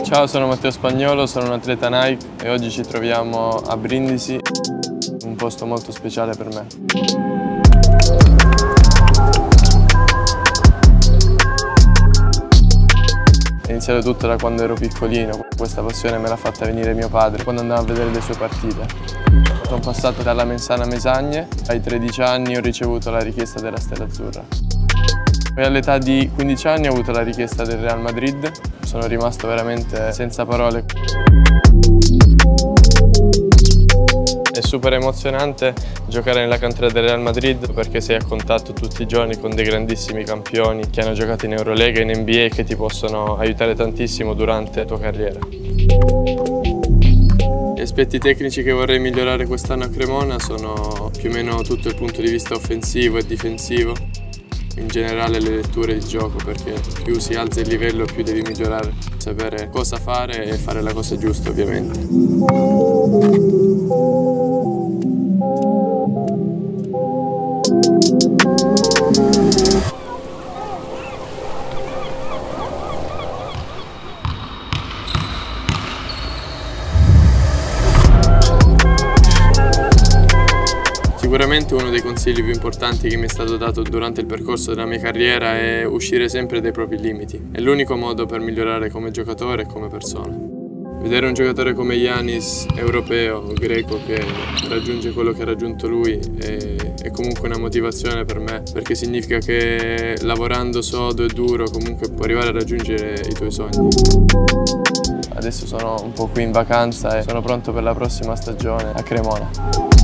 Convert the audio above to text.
Ciao, sono Matteo Spagnolo, sono un atleta Nike e oggi ci troviamo a Brindisi, un posto molto speciale per me. È iniziato tutto da quando ero piccolino, questa passione me l'ha fatta venire mio padre quando andavo a vedere le sue partite. Sono passato dalla Mensana a Mesagne, ai 13 anni ho ricevuto la richiesta della Stella Azzurra. Poi all'età di 15 anni ho avuto la richiesta del Real Madrid, sono rimasto veramente senza parole. È super emozionante giocare nella cantiera del Real Madrid perché sei a contatto tutti i giorni con dei grandissimi campioni che hanno giocato in Eurolega e in NBA e che ti possono aiutare tantissimo durante la tua carriera. Gli aspetti tecnici che vorrei migliorare quest'anno a Cremona sono più o meno tutto il punto di vista offensivo e difensivo. In generale le letture di gioco, perché più si alza il livello più devi migliorare, sapere cosa fare e fare la cosa giusta ovviamente. Sicuramente uno dei consigli più importanti che mi è stato dato durante il percorso della mia carriera è uscire sempre dai propri limiti. È l'unico modo per migliorare come giocatore e come persona. Vedere un giocatore come Giannis, europeo, greco, che raggiunge quello che ha raggiunto lui è comunque una motivazione per me, perché significa che lavorando sodo e duro comunque puoi arrivare a raggiungere i tuoi sogni. Adesso sono un po' qui in vacanza e sono pronto per la prossima stagione a Cremona.